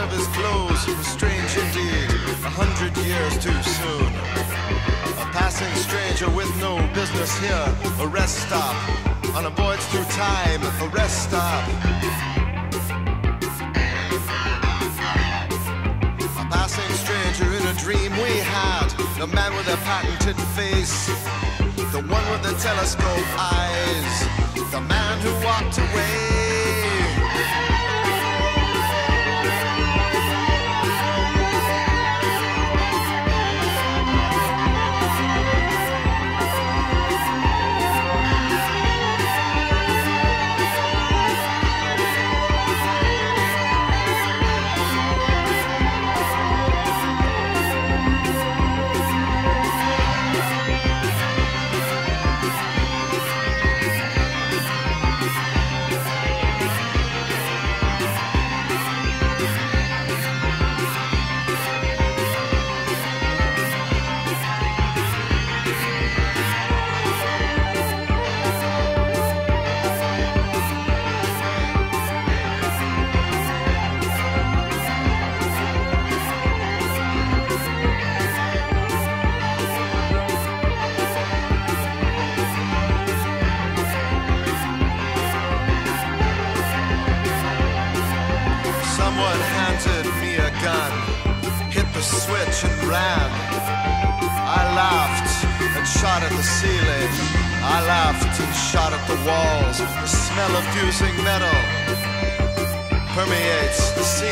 of his clothes was strange indeed, 100 years too soon. A passing stranger with no business here, a rest stop, on a voyage through time, a rest stop. A passing stranger in a dream we had, the man with a patented face, the one with the telescope eyes, the man who walked away. Someone handed me a gun, hit the switch and ran. I laughed and shot at the ceiling. I laughed and shot at the walls. The smell of fusing metal permeates the city.